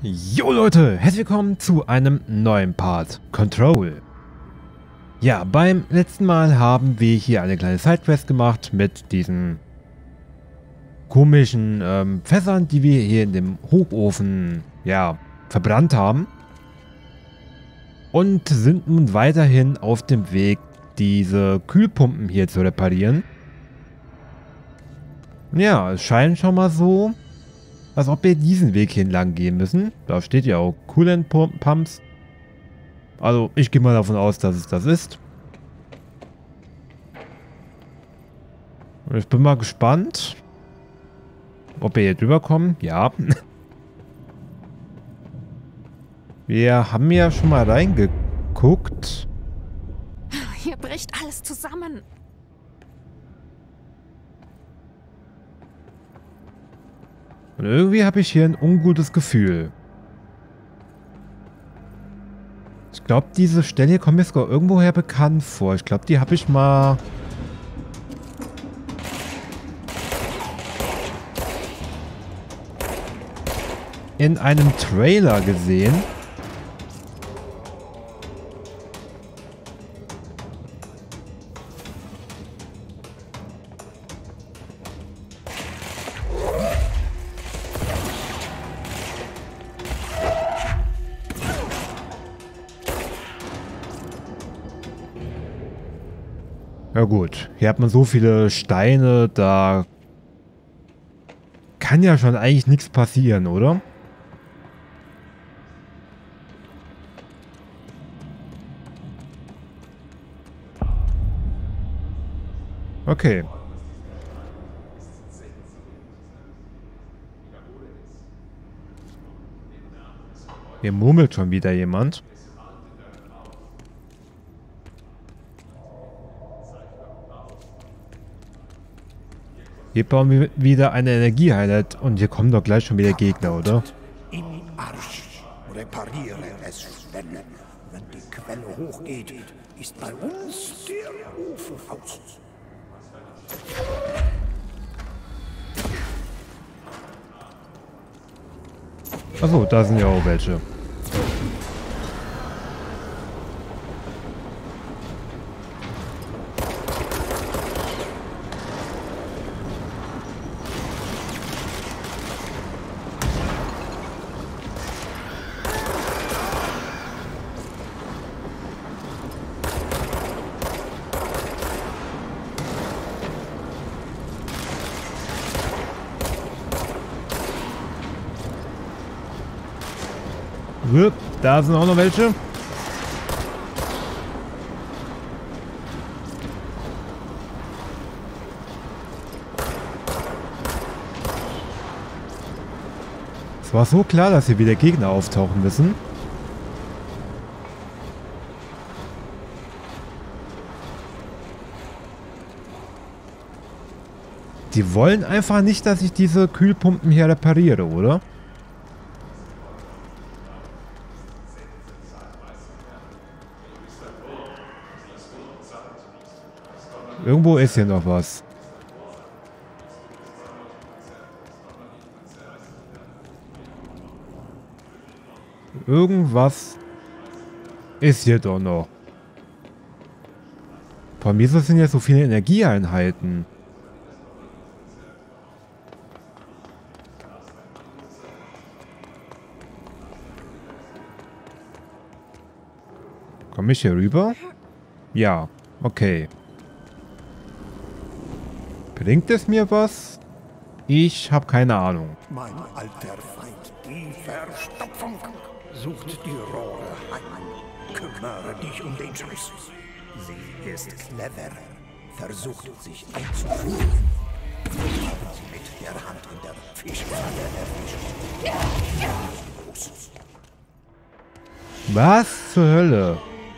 Jo Leute, herzlich willkommen zu einem neuen Part Control. Ja, beim letzten Mal haben wir hier eine kleine Sidequest gemacht mit diesen komischen Fässern, die wir hier in dem Hochofen, ja, verbrannt haben. Und sind nun weiterhin auf dem Weg, diese Kühlpumpen hier zu reparieren. Ja, es scheint schon mal so, als ob wir diesen Weg hier entlang gehen müssen. Da steht ja auch Coolant Pumps. Also ich gehe mal davon aus, dass es das ist. Und ich bin mal gespannt, ob wir hier drüber kommen. Ja. Wir haben ja schon mal reingeguckt. Hier bricht alles zusammen. Und irgendwie habe ich hier ein ungutes Gefühl. Ich glaube, diese Stelle hier kommt mir sogar irgendwoher bekannt vor. Ich glaube, die habe ich mal... in einem Trailer gesehen. Ja gut, hier hat man so viele Steine, da kann ja schon eigentlich nichts passieren, oder? Okay. Hier murmelt schon wieder jemand. Hier bauen wir wieder eine Energieeinheit und hier kommen doch gleich schon wieder Gegner, oder? Im Arsch. Repariere es schnell. Wenn die Quelle hochgeht, ist bei uns der Ofen aus. Achso, da sind ja auch welche. Da sind auch noch welche. Es war so klar, dass hier wieder Gegner auftauchen müssen. Die wollen einfach nicht, dass ich diese Kühlpumpen hier repariere, oder? Irgendwo ist hier noch was. Irgendwas ist hier doch noch. Von mir sind ja so viele Energieeinheiten. Komme ich hier rüber? Ja, okay. Bringt es mir was? Ich habe keine Ahnung. Mein alter Feind, die Verstopfung, sucht die Rohre heim. Kümmere dich um den Scheiß. Sie ist clever, versucht sich einzuführen. Wir haben sie mit der Hand in der Fischfalle erwischt. Was zur Hölle?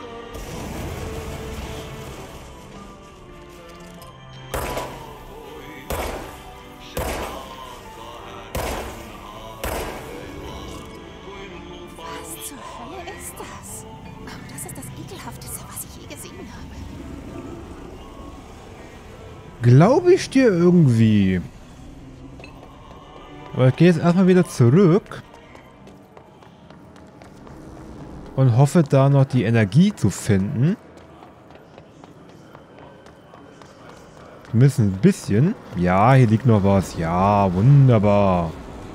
Glaube ich dir irgendwie. Aber ich gehe jetzt erstmal wieder zurück. und hoffe da noch die Energie zu finden. Zumindest ein bisschen. Ja, hier liegt noch was. Ja, wunderbar.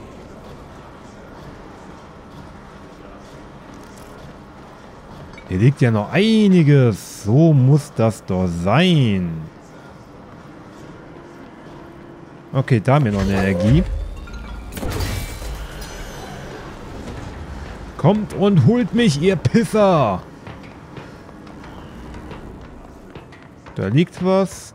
Hier liegt ja noch einiges. So muss das doch sein. Okay, da haben wir noch eine Energie. Kommt und holt mich, ihr Pisser! Da liegt was.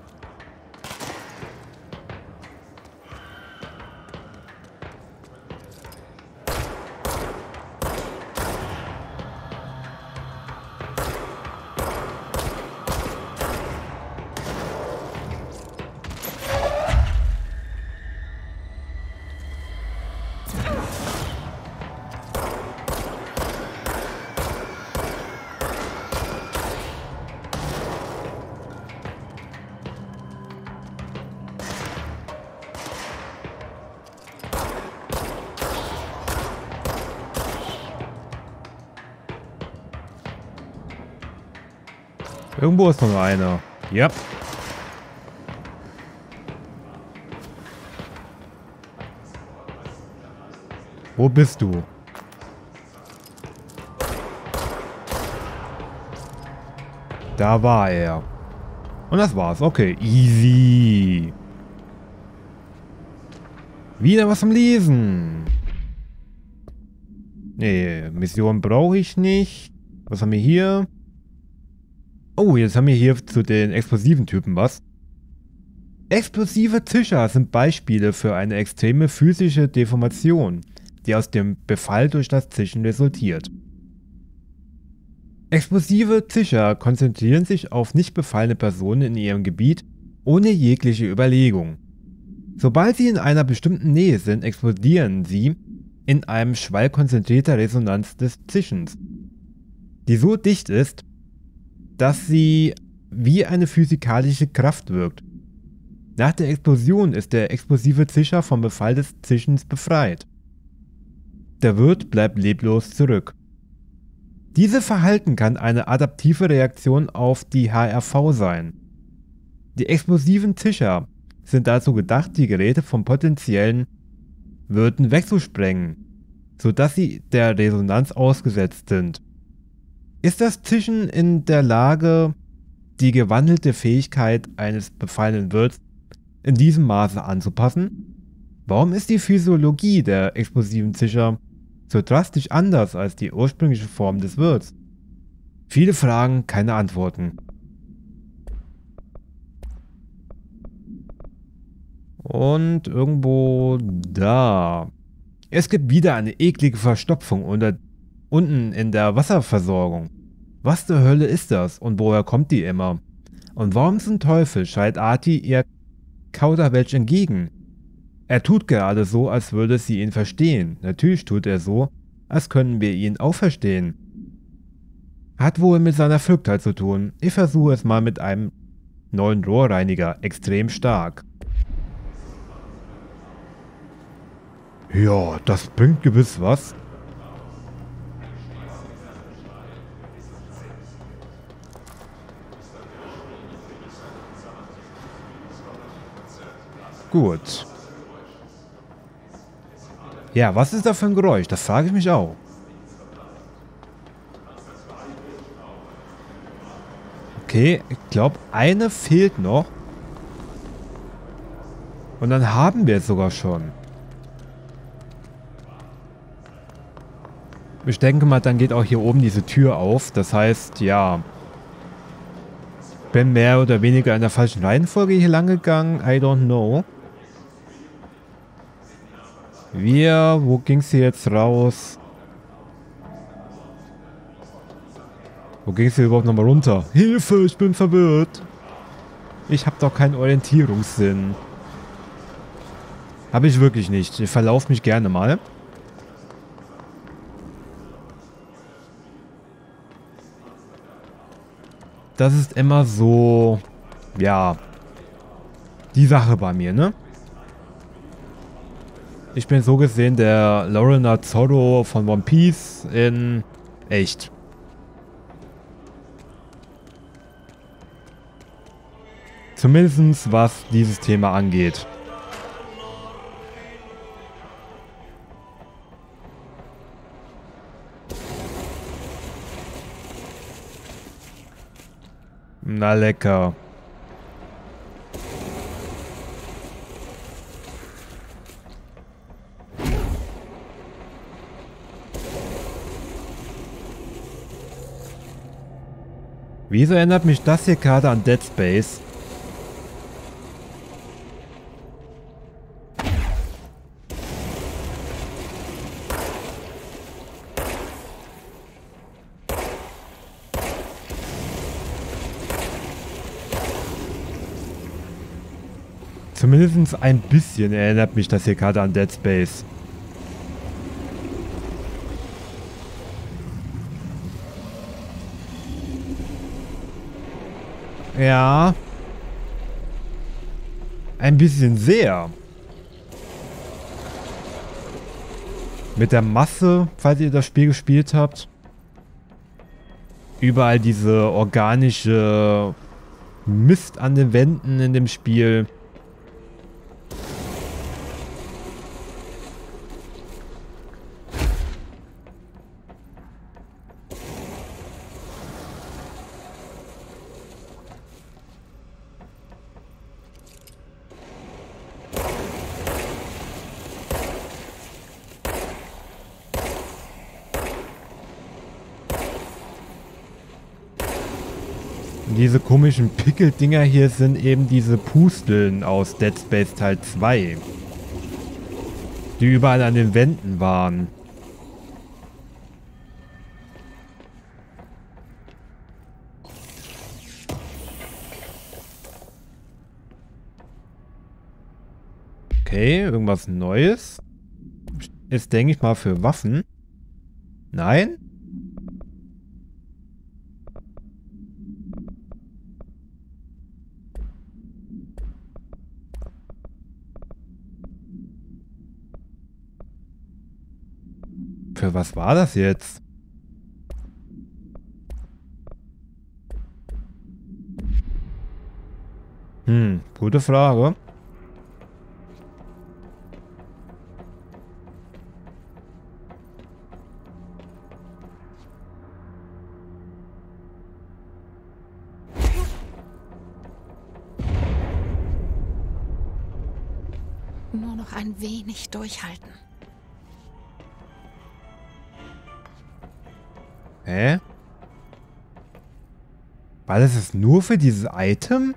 Irgendwo ist noch einer. Ja. Wo bist du? Da war er. Und das war's. Okay. Easy. Wieder was zum Lesen. Nee, Mission brauche ich nicht. Was haben wir hier? Oh, jetzt haben wir hier zu den explosiven Typen was. Explosive Zischer sind Beispiele für eine extreme physische Deformation, die aus dem Befall durch das Zischen resultiert. Explosive Zischer konzentrieren sich auf nicht befallene Personen in ihrem Gebiet ohne jegliche Überlegung. Sobald sie in einer bestimmten Nähe sind, explodieren sie in einem Schwall konzentrierter Resonanz des Zischens, die so dicht ist, dass sie wie eine physikalische Kraft wirkt. Nach der Explosion ist der explosive Zischer vom Befall des Zischens befreit. Der Wirt bleibt leblos zurück. Dieses Verhalten kann eine adaptive Reaktion auf die HRV sein. Die explosiven Zischer sind dazu gedacht, die Geräte vom potenziellen Wirten wegzusprengen, sodass sie der Resonanz ausgesetzt sind. Ist das Zischen in der Lage, die gewandelte Fähigkeit eines befallenen Wirts in diesem Maße anzupassen? Warum ist die Physiologie der explosiven Zischer so drastisch anders als die ursprüngliche Form des Wirts? Viele Fragen, keine Antworten. Und irgendwo da. Es gibt wieder eine eklige Verstopfung unten in der Wasserversorgung. Was zur Hölle ist das und woher kommt die immer? Und warum zum Teufel schreit Artie ihr Kauderwelsch entgegen? Er tut gerade so, als würde sie ihn verstehen. Natürlich tut er so, als können wir ihn auch verstehen. Hat wohl mit seiner Verrücktheit zu tun. Ich versuche es mal mit einem neuen Rohrreiniger. Extrem stark. Ja, das bringt gewiss was. Gut. Ja, was ist da für ein Geräusch? Das frage ich mich auch. Okay, ich glaube, eine fehlt noch. Und dann haben wir es sogar schon. Ich denke mal, dann geht auch hier oben diese Tür auf. Das heißt, ja. Bin mehr oder weniger in der falschen Reihenfolge hier lang gegangen. I don't know. Wo ging's hier jetzt raus? Wo ging's hier überhaupt nochmal runter? Hilfe, ich bin verwirrt. Ich habe doch keinen Orientierungssinn. Habe ich wirklich nicht. Ich verlaufe mich gerne mal. Das ist immer so, ja, die Sache bei mir, ne? Ich bin so gesehen der Lorena Zorro von One Piece in Echt. Zumindest was dieses Thema angeht. Na lecker. Wieso erinnert mich das hier gerade an Dead Space? Zumindest ein bisschen erinnert mich das hier gerade an Dead Space. Ja. Ein bisschen sehr. Mit der Masse, falls ihr das Spiel gespielt habt. Überall diese organische Mist an den Wänden in dem Spiel. Diese komischen Pickeldinger hier sind eben diese Pusteln aus Dead Space Teil 2. Die überall an den Wänden waren. Okay, irgendwas Neues. Ist, denke ich mal, für Waffen. Nein? Für was war das jetzt? Gute Frage. Nur noch ein wenig durchhalten. Hä? War das jetzt nur für dieses Item?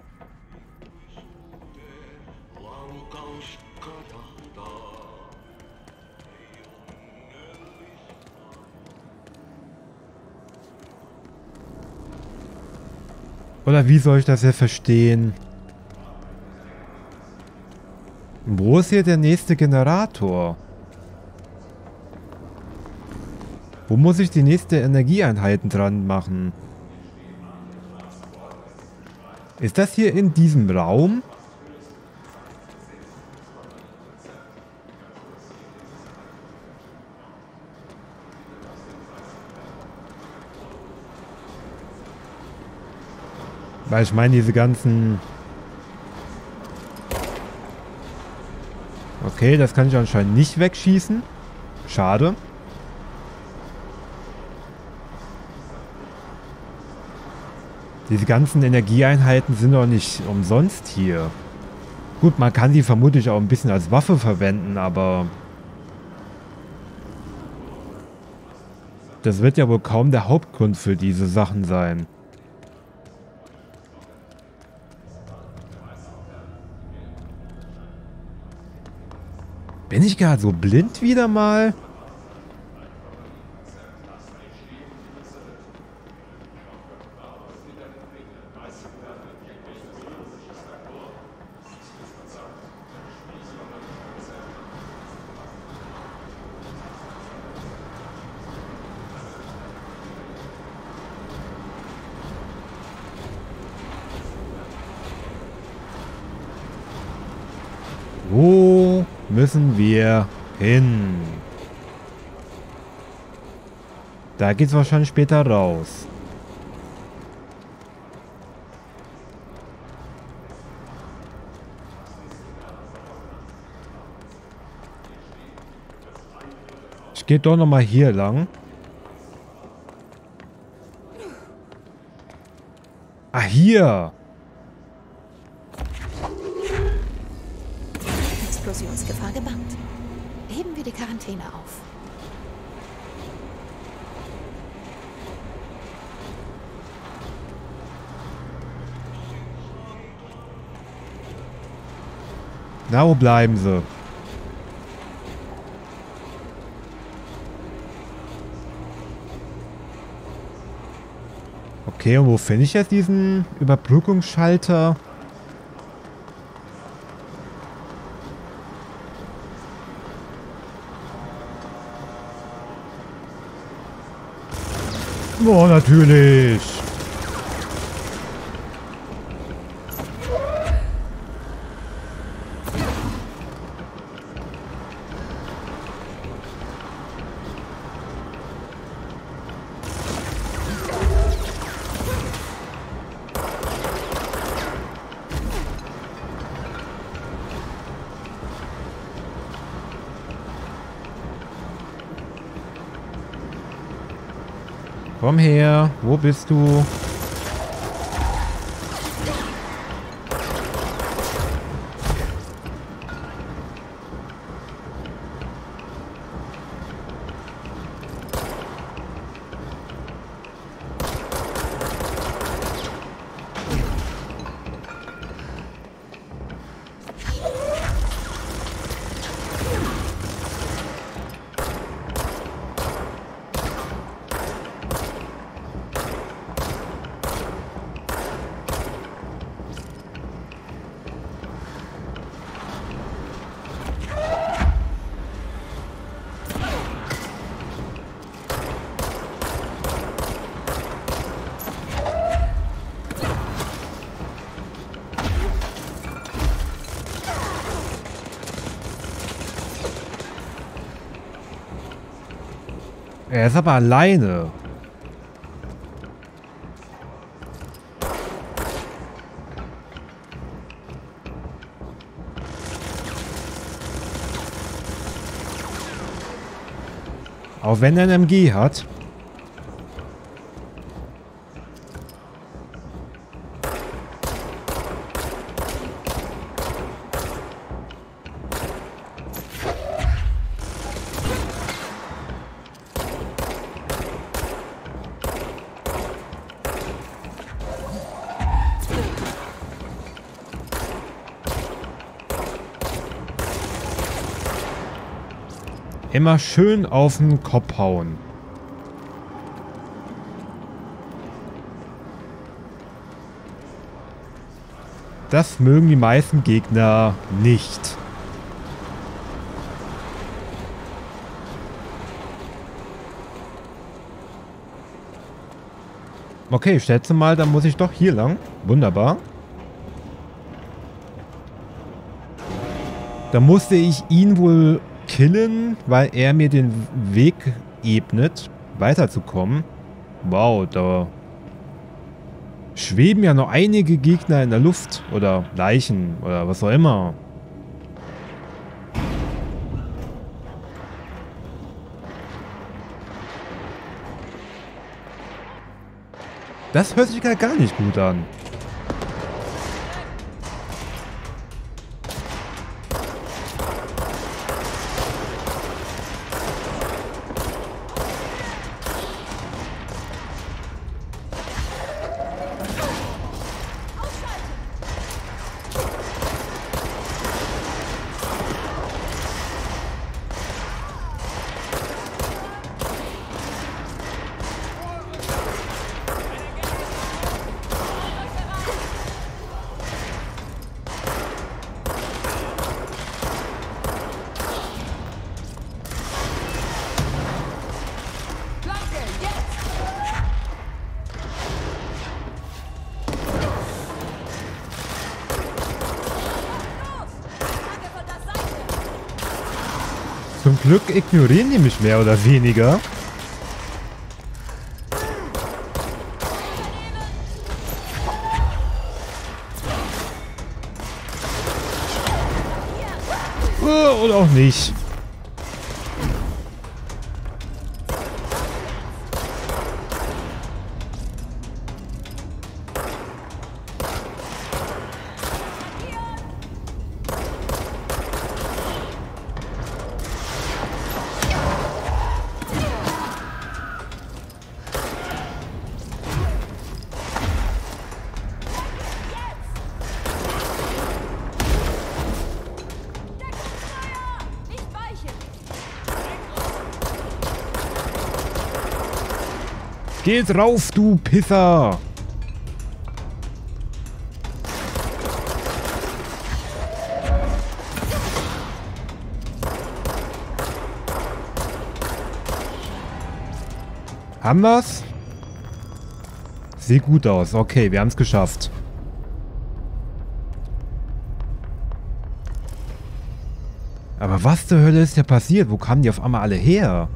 Oder wie soll ich das jetzt verstehen? Wo ist hier der nächste Generator? Wo muss ich die nächste Energieeinheiten dran machen? Ist das hier in diesem Raum? Weil ich meine, diese ganzen... Okay, das kann ich anscheinend nicht wegschießen. Schade. Diese ganzen Energieeinheiten sind doch nicht umsonst hier. Gut, man kann sie vermutlich auch ein bisschen als Waffe verwenden, aber... Das wird ja wohl kaum der Hauptgrund für diese Sachen sein. Bin ich gerade so blind wieder mal? Wo müssen wir hin? Da geht's wahrscheinlich später raus. Ich gehe doch nochmal hier lang. Ah, hier. Explosionsgefahr gebannt. Heben wir die Quarantäne auf. Na, wo bleiben sie? Okay, und wo finde ich jetzt diesen Überbrückungsschalter? Oh, natürlich. Komm her, wo bist du? Er ist aber alleine. Auch wenn er ein MG hat. Immer schön auf den Kopf hauen. Das mögen die meisten Gegner nicht. Okay, ich schätze mal, dann muss ich doch hier lang. Wunderbar. Da musste ich ihn wohl killen, weil er mir den Weg ebnet, weiterzukommen. Wow, da schweben ja noch einige Gegner in der Luft. Oder Leichen oder was auch immer. Das hört sich gar nicht gut an. Zum Glück ignorieren die mich mehr oder weniger. oder auch nicht. Geh drauf, du Pisser! Haben wir's? Sieht gut aus. Okay, wir haben es geschafft. Aber was zur Hölle ist hier passiert? Wo kamen die auf einmal alle her?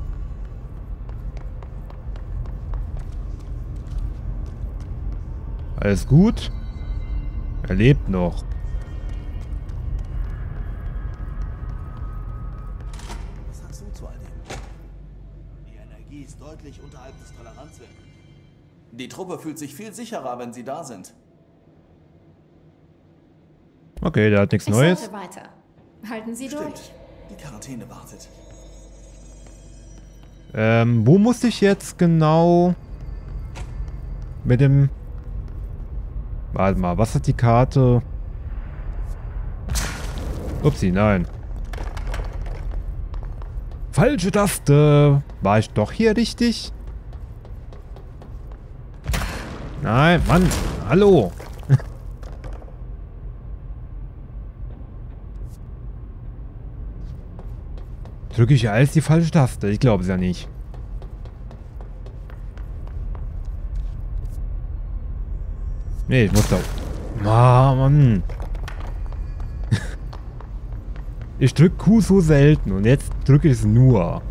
Alles gut? Er lebt noch. Was sagst du zu all dem? Die Energie ist deutlich unterhalb des Toleranzwertes. Die Truppe fühlt sich viel sicherer, wenn sie da sind. Okay, der hat nichts Neues. Ich sollte weiter. Halten Sie durch. Stimmt. Die Quarantäne wartet. Wo musste ich jetzt genau mit dem... Warte mal, was hat die Karte? Upsi, nein. Falsche Taste. War ich doch hier richtig? Nein, Mann. Hallo. Drücke ich alles die falsche Taste? Ich glaube es ja nicht. Nee, ich muss da... Mann. Ich drücke Q so selten und jetzt drücke ich es nur.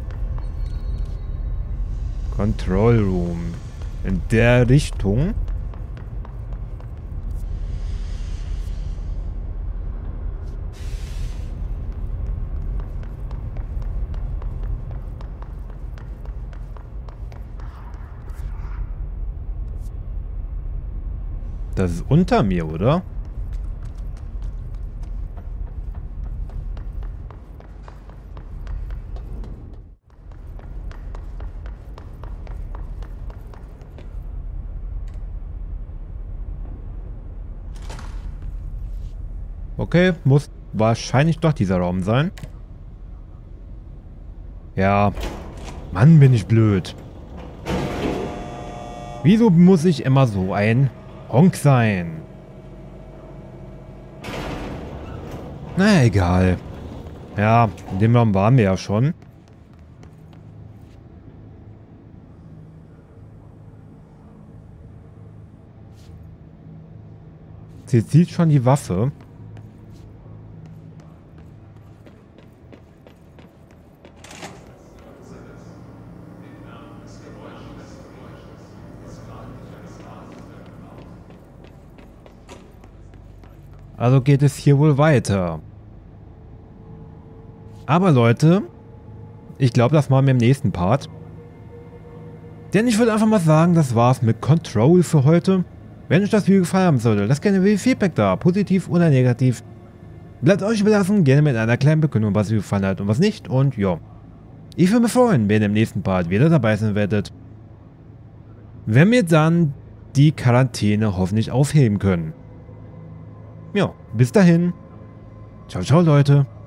Control Room. In der Richtung. Das ist unter mir, oder? Okay, muss wahrscheinlich doch dieser Raum sein. Ja. Mann, bin ich blöd. Wieso muss ich immer so ein Honk sein? Na, egal. Ja, in dem Raum waren wir ja schon. Sie zieht schon die Waffe. Also geht es hier wohl weiter. Aber Leute, ich glaube, das machen wir im nächsten Part. Denn ich würde einfach mal sagen, das war's mit Control für heute. Wenn euch das Video gefallen haben sollte, lasst gerne wie Feedback da, positiv oder negativ. Bleibt euch überlassen, gerne mit einer kleinen Bekundung, was euch gefallen hat und was nicht. Und ja, ich würde mich freuen, wenn ihr im nächsten Part wieder dabei sein werdet. Wenn wir dann die Quarantäne hoffentlich aufheben können. Ja, bis dahin. Ciao, ciao, Leute.